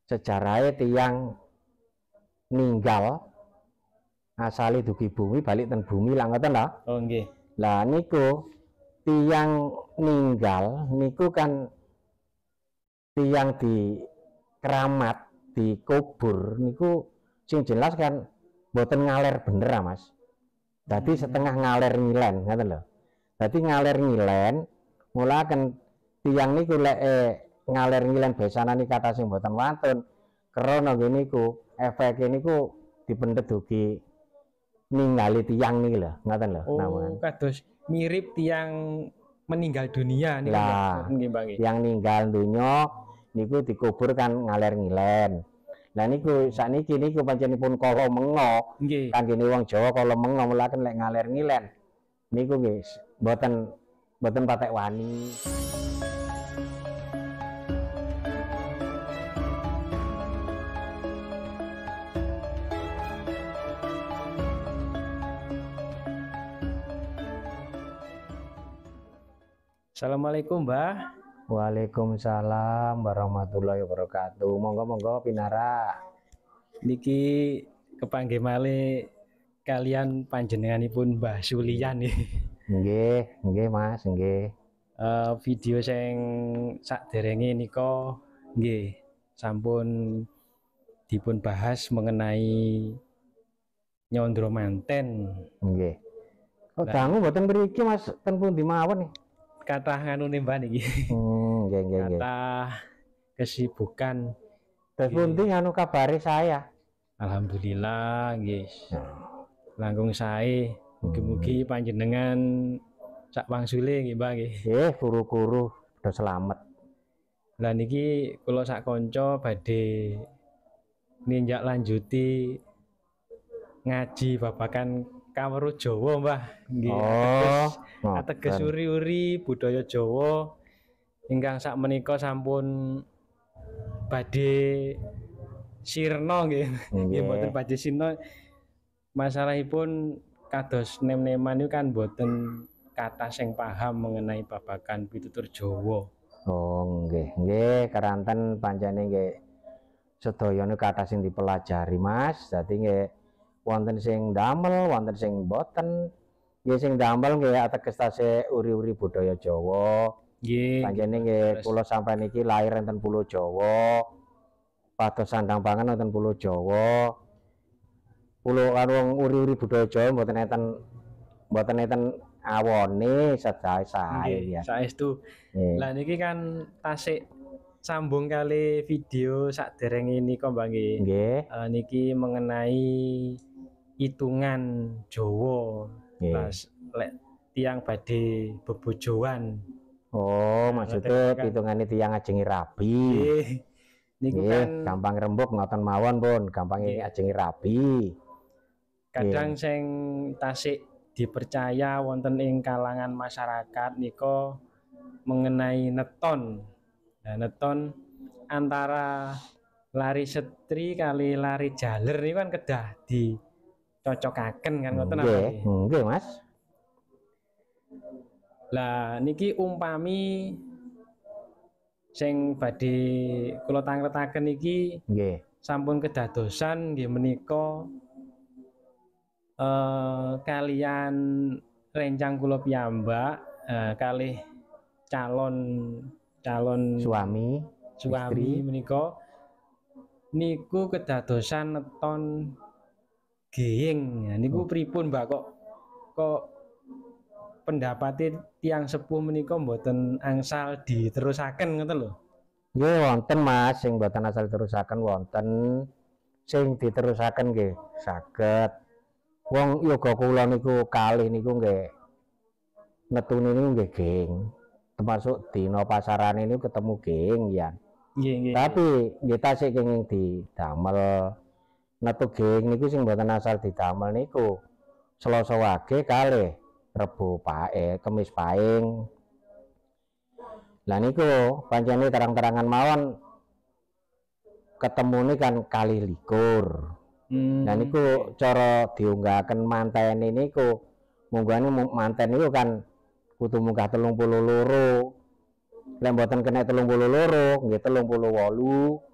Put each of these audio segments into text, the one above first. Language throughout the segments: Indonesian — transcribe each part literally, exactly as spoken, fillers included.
sejarahnya tiang ninggal asali dugi bumi balik ten bumi lah ngoten lah. Oh nggih. Lah niku tiang ninggal niku kan tiang di keramat dikubur niku sing jelas kan boten ngaler bener ah Mas. Dadi hmm. setengah ngaler ngilen ngoten lho. Dadi ngaler ngilen mulaken tiang niku lek eh, ngaler ngilen besanane kata sing boten wantun krana nggih niku efek niku dipendhet dugi ningali tiang niki lho ngoten lho. Oh namun. Kados mirip tiang meninggal dunia nih lah yang ninggal dunia niku dikubur kan ngaler ngilen. Lah niku sakniki niku panjenipun kala menga kanggene wong Jawa kala menga mulaken lek ngaler ngilen niku nggih mboten mboten patek wani. Assalamualaikum Mbah. Waalaikumsalam warahmatullahi wabarakatuh. Monggo-monggo pinara. Niki kepanggih malih kalian panjenenganipun Mbah Sulian nih. Nggih, nggih Mas, nggih. Uh, video sing sakderenge nika nggih sampun dipun bahas mengenai nyondro manten. Nggih. Oh, dangu mboten mriki Mas, ten pundi mawon nih? Kata nganu nih Mbak niki. Hmm, nggih nggih nggih. Kata kesibukan. Terus pundi anu kabare saya? Alhamdulillah nggih. Hmm. Langkung sae. Mugi-mugi panjenengan sak wangsule nggih Mbak nggih. Nggih, kuru-kuru udah selamat. Lah niki kula sak kanca badhe ninjak lanjuti ngaji babakan Kaweruh Jawa Mbah nggih. Oh, ateges uri-uri budaya Jawa ingkang sak menika sampun badhe sirna nggih. Nggih mboten badhe sirna. Masalahipun kados nem-neman niku kan mboten kathah sing paham mengenai babagan pitutur Jawa. Oh nggih, nggih keranten pancene nggih sedaya niku kathah sing dipelajari Mas. Dadi nggih wonten sing damel, wonten sing boten. Nggih sing damel nggih ateges tasih uri-uri budaya Jawa. Nggih. Panjenengan nggih kula sampeyan iki lair enten Pulau Jawa. Pados sandang pangan wonten Pulau Jawa. Pulau karo uri-uri budaya Jawa mboten enten mboten enten awone sedaya sae ya. Saestu. Lah niki kan tasik sambung kali video sakderenge nika Mbak nggih. Nggih. Uh, niki mengenai hitungan Jawa. Pas lek tiang badhe bebojoan. Oh, nah, maksudnya kan hitungane tiang ajengi rabi. Nggih. Niku kan gampang rembug ngoten mawon pun, gampang ajengi rabi. Kadang sing tasik dipercaya wonten ing kalangan masyarakat nika mengenai neton. Nah, neton antara lari setri kali lari jaler ini kan kedah dicocokaken kan ngoten apa nggih? Nggih, Mas. Lah niki umpami sing badhe kula tangretaken iki nggih sampun kedadosan nggih menika eh, kalian rencang kula piyambak eh, kalih calon calon suami suami menika niku kedadosan neton geying. Ya, niku pripun Mbak kok kok pendapatnya tiang sepuh menika mboten angsal diterusaken ngoten lho. Nggih wonten Mas sing mboten asal terusaken wonten sing diterusaken nggih saged. Wong yoga kula niku kalih niku nggih netune niku nggih geng. Termasuk dina pasaran ini ketemu geng ya. Nggih nggih. Tapi nggih tasih kenging didamel netu geng niku sing mboten asal didamel niku Selasa Wage kalih Rebo Pae, Kemis Paing. Lah niku pancene terang-terangan mawon ketemu nih kan kali likur. Hmm. Nah niku cara diunggahaken manten niku munggane manten niku kan kudu munggah telung puluh loro. Lek mboten kena telung puluh loro nggih telung puluh wolu.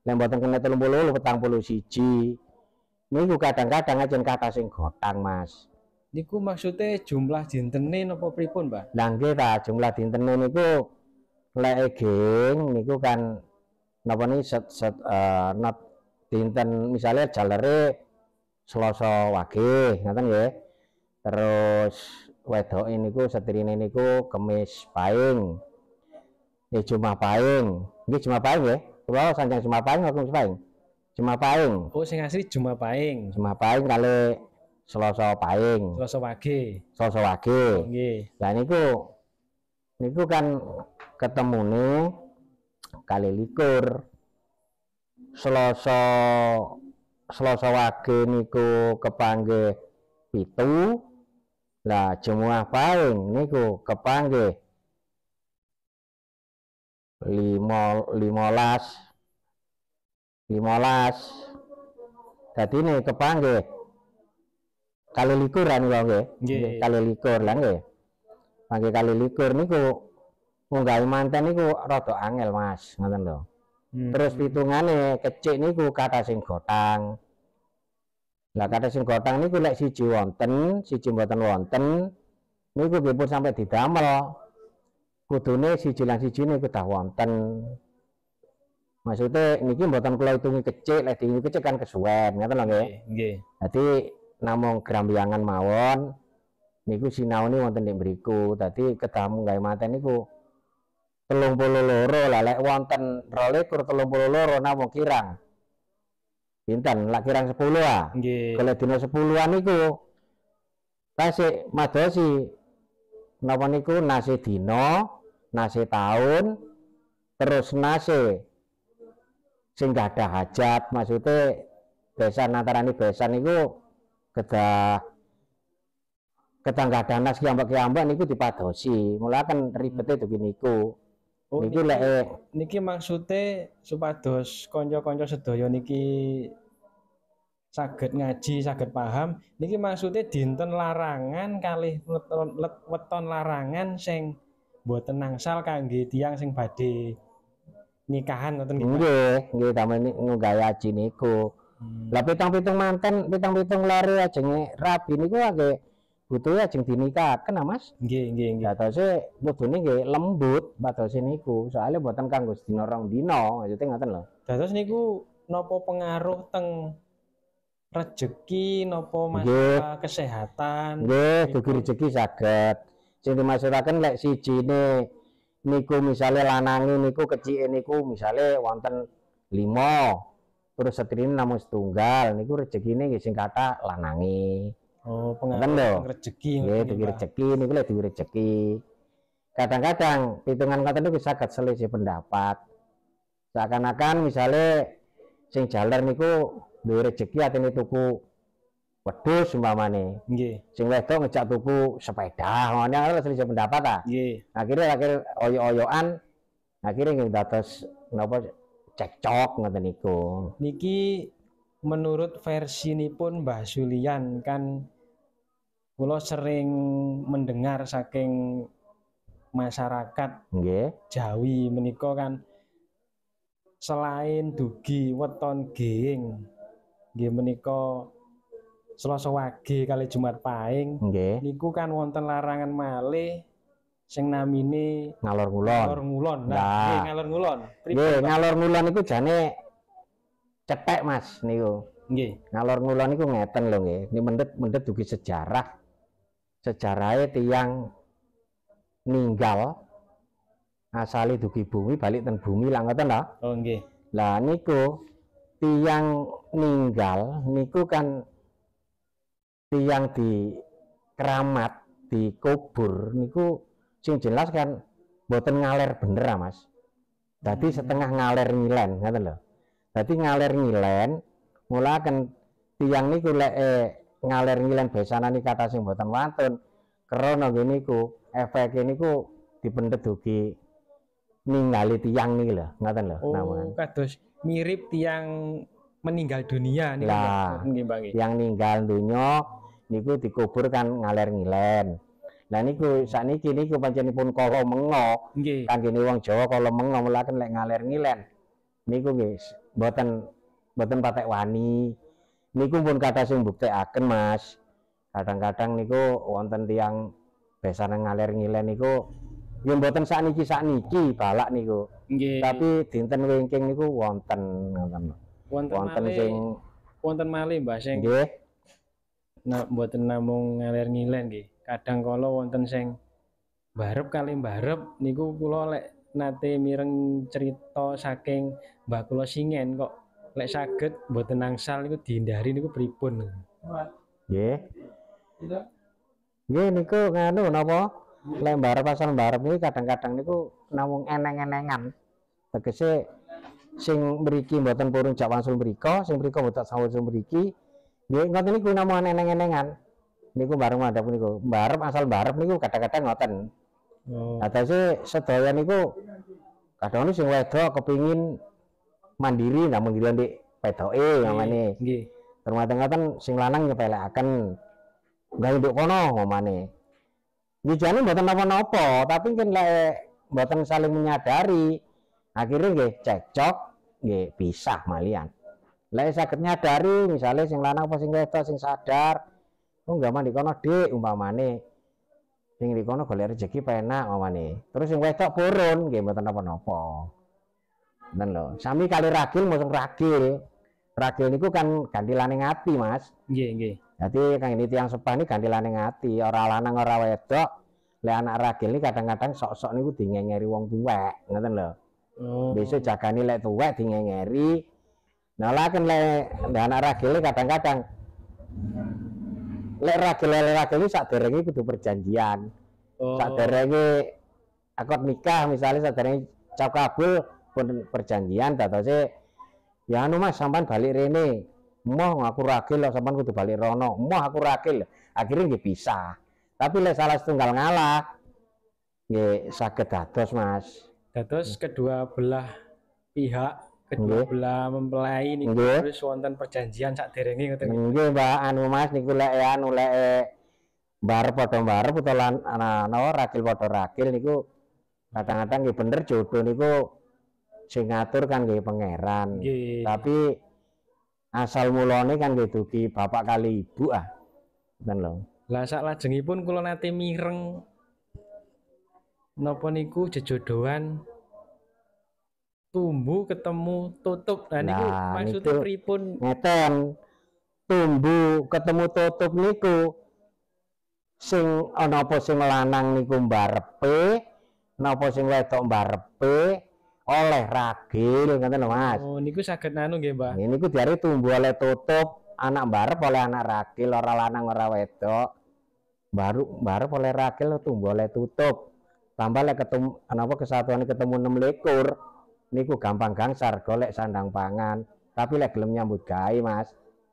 Lek mboten kena telung puluh loro petang puluh siji. Niku kadang-kadang ajen kata sing gotang, Mas. Niku maksudnya jumlah dintene napa pripun, Mbah? Lah nggih ta, jumlah dintene niku lek geng niku kan napa ni set set uh, not dinten misalnya jalere Selasa Wage, ngoten nggih. Terus wedoke niku setrine niku Kemis Pahing. Eh Jumat Pahing. Nggih Jumat Pahing nggih. Kulo sanjang Jumat Pahing kok Kemis Pahing. Jumat Pahing. Oh sing asli Jumat Pahing. Jumat Pahing kali Selasa Pahing. Selasa Wage. Selasa Wage. Oh, nggih. Lah niku niku kan ketemune kali likur. Selasa Selasa Wage niku kepanggih pitu. Lah Jumat Pahing niku kepanggih lima limolas limolas. Dadi ini kepanggih kali likuran kok nggih. Nggih. Kali likur lah nggih. Panggih kali likur niku nggawe manten niku rada angel, Mas, ngoten lho. Hmm. Terus pitungane kecik niku kata sing gotang. Lah kata sing gotang niku lek siji wonten, siji mboten wonten, niku nggih pun sampai didamel. Kudune siji lan siji niku dah wonten. Maksudnya niki mboten kula hitungi kecik, lek dihitungi kecik kan kesuwen, ngoten lho nggih. Nggih. Dadi namung grambiyangan mawon niku sinaune wonten ing mriku. Dadi kedah nggawe manten niku telung puluh loro lah lek wonten rolikur telung puluh loro namung kirang. Pinten? Lak kirang sepuluh ah. Nggih. Kalau dina sepuluhan niku tasik madosi napa niku nasi dina, nasi tahun, terus nasi sing gak ada hajat, maksudnya besan antarane besan niku kedah kedah gak ada nas kiambak-kiambak niku dipadosi. Mula kan ribete tuh niku. Oh, niki niki, lek niki maksudnya supados kanca-kanca sedaya niki saged ngaji, saged paham. Niki maksudnya dinten larangan kalih weton larangan sing mboten nangsal kangge tiyang sing badhe nikahan ngoten nggih. Nggih, nggih tamen nggawe aji niku. Hmm. Lah pitang-pitung manten, pitang-pitung lare ajenge rabi niku nggih butuhe ajeng dinikahaken, Mas. Nggih, nggih, nggih. Datose kudune nggih lembut batose niku, soalnya mboten kanggo sedina rong dina, maksudnya ngoten lho. Dados niku napa pengaruh teng rejeki napa masalah Nggih. kesehatan? Nggih, dugi rejeki saged. Sing dimaksudake lek sijine niku misale lanange niku kecike niku misale wonten lima, terus setrine namung setunggal, niku rezekine nggih sing kathah lanange. Oh, pengaruh rezeki. Nggih, dugi rezeki niku lek dugi rezeki. Kadang-kadang hitungan ngoten niku saged selisih pendapat. Seakan-akan misale sing jaler niku duwe rezeki atine tuku wedhus umpamane. Nggih. Sing wedok ngejak tuku sepeda, ngono lho selisih pendapat ta. Nggih. Akhirnya akhir oyo-oyoan akhirnya nggih dados napa cekcok ngoten niku. Niki menurut versinipun Mbah Sulian kan kula sering mendengar saking masyarakat Nggih. Jawi menika kan selain dugi weton geing nggih menika Selasa Wage kali Jumat Pahing Nggih. niku kan wonten larangan malih sing namine Ngalor ngulon. ngalor ngulon. Nah, Nah. nggih ngalor ngulon. Nggih, ngalor ngulon niku jane cetek, Mas, niku. Nggih. Ngalor ngulon niku ngeten lho nggih. Ini mendet-mendet dugi sejarah. Sejarahnya tiyang ninggal asale dugi bumi balik ten bumi lah ngoten lho. Oh nggih. Lah niku tiyang ninggal niku kan tiyang di keramat, dikubur niku sing jelas kan mboten ngaler bener, Mas. Dadi setengah ngaler ngilen ngoten lho. Dadi ngaler ngilen mulaken tiyang niku lek eh, ngaler ngilen besanane kata sing mboten wantun krana nggih niku efeke niku dipendet dugi ningali tiyang niki lho, ngoten lho. Oh, kados mirip tiang meninggal dunia niku lah, nggih Mbak nggih. Yang ninggal dunya niku dikubur kan ngaler ngilen. Lah niku sakniki niku panjenipun kala menga. Nggih. Kanggene wong Jawa kala menga mulaken lek ngaler ngilen. niku nggih mboten mboten patek wani. Niku pun kata sing buktekaken Mas. Kadang-kadang niku wonten tiyang besanan ngalir ngilen niku ya mboten sakniki sakniki balak niku. Nggih. Tapi dinten wingking niku wonten ngoten. Wonten, Wonten malih sing wonten malih Mbah sing nggih. Nah, mboten namung ngalir ngilen nggih. Kadang kala wonten sing mbarep kali mbarep niku kula lek nate mireng cerita saking mbah kula singen kok lek saged mboten angsal niku dihindari niku pripun? Nggih. Nggih niku nganu napa? Lek mbarep asal mbarep niku kadang-kadang niku namung eneng-enengan. Tegese sing mriki mboten purun jak wangsul mrika, sing mrika mboten wangsul mriki. Nggih ngoten niku namung eneng-enengan. Niku bareng mandhap niku. Mbarep asal mbarep niku kadang-kadang ngoten. Oh. Atase sedaya niku kadang sing wedok kepingin mandiri namun dilo ndik pedoke namane. Nggih. Termaten-maten sing lanang nyepelekaken gawe nduk kono ngomane. Wijane mboten napa-napa, tapi kan lek mboten saling menyadari, akhirnya nggih cekcok, nggih pisah malian. Lek saged nyadari misalnya sing lanang apa sing wedok sing sadar, oh gaman di kono Dik umpamane. Sing di kono golek rezeki penak umpamane. Terus sing wedok purun nggih mboten napa-napa. Ngoten lho. Sami kali ragil mboten ragil. Ragil niku kan gantilane ati, Mas. Nggih, nggih. Jadi kang ini tiang sepah ini gantilane ati, ora lanang ora wedok. Lek anak ragil ini kadang-kadang sok-sok niku dingengeri wong tuwek, ngoten lho. Oh. Besok jagani lek tuwek dingengeri. Nah lah kan lek anak ragil ini kadang-kadang lek ragil lek ragil ini saderenge kudu perjanjian. Oh. Saderenge akad nikah misalnya saderenge cap kabul pun perjanjian dadose ya anu Mas sampean balik rene. Moh aku ragil lho sampean kudu balik rono. Moh aku ragil. Akhirnya nggih pisah. Tapi lek salah setunggal ngalah nggih saged dados Mas. Dados kedua belah pihak, kedua Nggih. belah mempelai niku Nggih. terus wonten perjanjian saderenge ngoten. Nggih Mbak anu Mas niku lek anu lek mbarep padha mbarep utawa lan ana ragil padha ragil niku kadang-kadang nggih bener jodoh niku sing ngatur kan nggih pangeran. Nggih. Tapi asal mulane kan nggih dugi bapak kali ibu ah. Ngoten lho. Lah sak lajengipun kula nate mireng napa niku jejodohan tumbuh ketemu tutup. Lah niku Nah, maksudnya niku pripun? ngeten. Tumbuh ketemu tutup niku sing ana apa sing lanang niku mbarepe, napa sing wedok mbarepe oleh ragil ngoten lho Mas. Oh, niku saged nanu nggih, Mbah. Ini ku diare tumbuh oleh tutup, anak mbarep oleh anak ragil, ora lanang ora wedok. Baru mbarep oleh ragil tumbuh oleh tutup. Tambah lek ketemu napa kesatuan ketemu enam likur niku gampang gangsar golek sandang pangan. Tapi lek gelem nyambut gawe, Mas.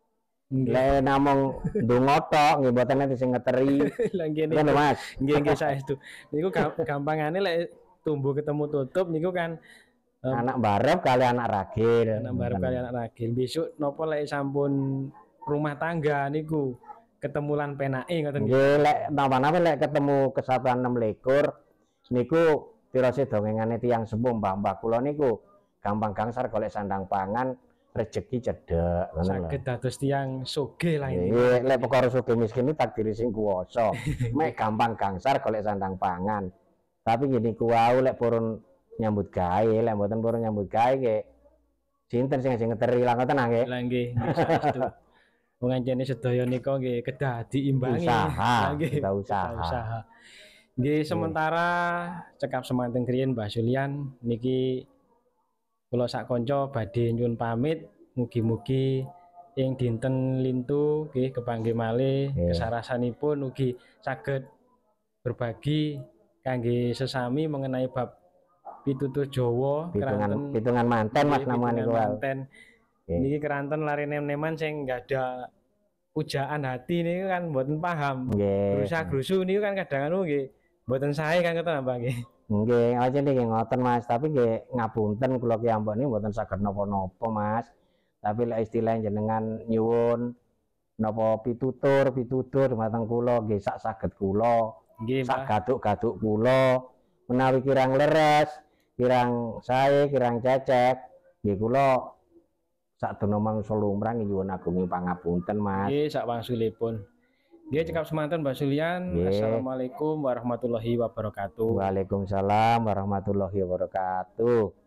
Lek namung ndonga tok nggih mboten enten sing ngeteri. Lah nggih Ngono niku. Mas. Nggih nggih saestu. Niku gampangane lek tumbuh ketemu tutup niku kan um, anak mbarep kali anak ragil. anak mbarep kali anak ragil. Besok napa lek sampun rumah tangga niku ketemu lan penake ngoten. Nggih lek napa-napa lek ketemu kesatuan enam likur niku tirose dongengane tiyang sepuh mbah-mbah kula niku gampang gangsar golek sandang pangan, rezeki cedhek ngono lho. Saged dados tiyang sugih lah ini. Nggih lek perkara sugih miskin iki takdir sing kuwasa. Mek gampang gangsar golek sandang pangan. Tapi ngene ku wau lek purun nyambut gawe, lek mboten purun nyambut gawe nggih sinten sing sing ngeteri lah ngoten nggih. Lah nggih, saestu. Wong ancene sedaya nika nggih kedah diimbangi. Usaha, Nggih, kita usaha. usaha. Nggih sementara cekap semanten kriyen Mbah Julian niki kula sak kanca badhe nyuwun pamit mugi-mugi ing dinten lintu nggih kepanggih malih Yeah. kesarasanipun ugi saged berbagi kangge sesami mengenai bab pitutur Jawa Pitungan keranten pitungan manten Mas nggih, namanya pitungan niku wae. manten. Nggih. Niki keranten lari nem-neman sing enggak ada pujaan hati niku kan mboten paham. Nggih. Grusa-grusu niku kan kadang anu nggih mboten sae kan ngoten Mbah nggih. Nggih, aja niki ngoten Mas, tapi nggih ngapunten kula ki ambek niki mboten saged napa-napa Mas. Tapi lek istilah jenengan nyuwun napa pitutur, pitutur dumateng kula nggih sak saged kula. Nggih, Sak Mbah. gaduk-gaduk kula menawi kirang leres, kirang sae, kirang cecek, Nggih kula sakdono mangsa lumrah nyuwun agunging pangapunten, Mas. Nggih, sak wangsulipun. Nggih, cekap semanten Mbak Sulian. Nggih. Assalamualaikum warahmatullahi wabarakatuh. Waalaikumsalam warahmatullahi wabarakatuh.